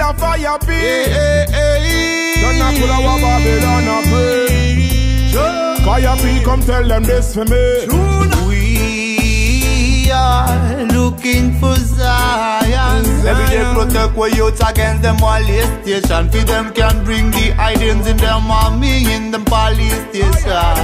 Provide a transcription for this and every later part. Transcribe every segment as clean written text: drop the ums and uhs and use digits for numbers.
a fire pit. Don't a pull our Babylon a pray. Fire pit, come tell them this for me. We are looking for Zion. Every day protect our youth against them police station. For them can bring the items in them army in them police station.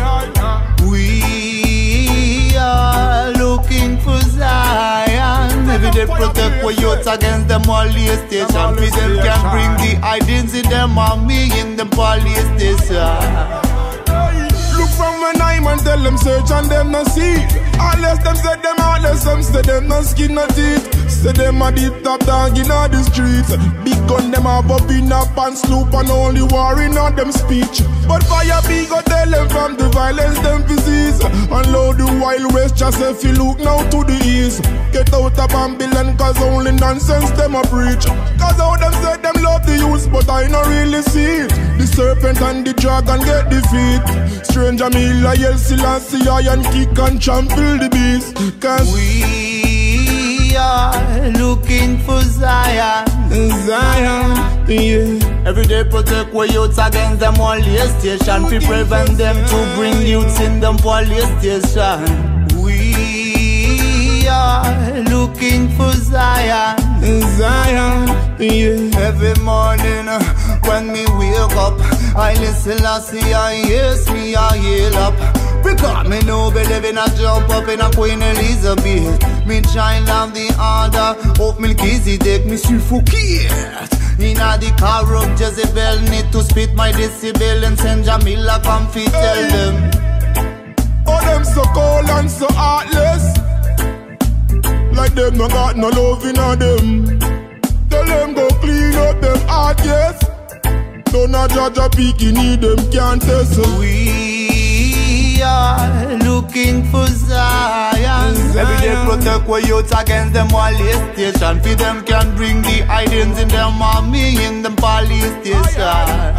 We are looking for Zion. Every day protect our youth against them police station. For them can bring the items in them army in them police station. Look from when I'm and tell them search and them no see. Unless them say them heartless, some say them no skin no teeth. Say them a deep top dog in all the streets. Big gun them a up in a pants sloop and only war in all them speech. But fire big go tell them from the violence them disease. Unload the wild west just if you look now to the east. Get out of Babylon cause only nonsense them a preach. Cause how them say them love the youth but I no really see it. The serpent and the dragon get defeat. Stranger Mila yell Selassie and kick and trample the beast. Cause we are looking for Zion. Zion, yeah. Every day protect our youths against them police station. We prevent them to bring youths in them police station. We are looking for Zion. Zion, yeah. Every morning when me wake up, I listen and see I yes me I heal up. Because me no believe in a jump up in a Queen Elizabeth. Me child of the order of Melchizedek. Me suffocate inna the car of Jezebel. Need to spit my decibel and send Jamila come fi tell them. Oh them so cold and so heartless. Like them no got no love inna them. Tell them go clean up them heart, yes. Don't a judge a picky need them can't test. We are looking for Zion. Every day protect our youth against them police station. For them can bring the items in them army in them police station.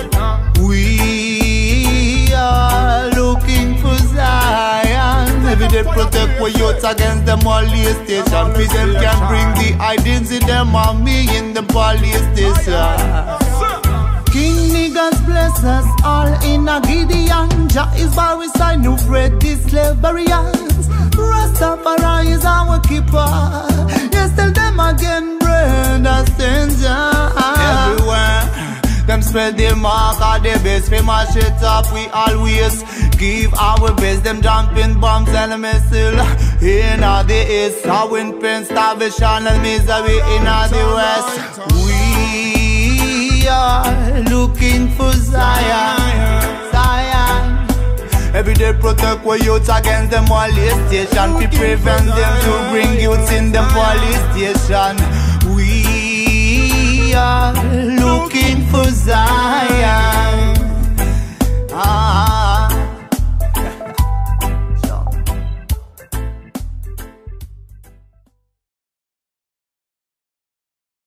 We are looking for Zion. Every day protect our youth against them police station. For them can bring the items in them army in them police station. King niggas bless us all in a Gideon. Jah is by we side, no bread these slaverians. Rastafari is our keeper. Yes, tell them again, brother stranger. Everywhere, them spread the mark of the best. We mash it up, we always give our best. Them jumping bombs and missile in the east. How in pain, starvation and misery in the west. We are looking for Zion, Zion. Every day protect our youths against them police station. We prevent them to bring youths in them police station. We are looking for Zion.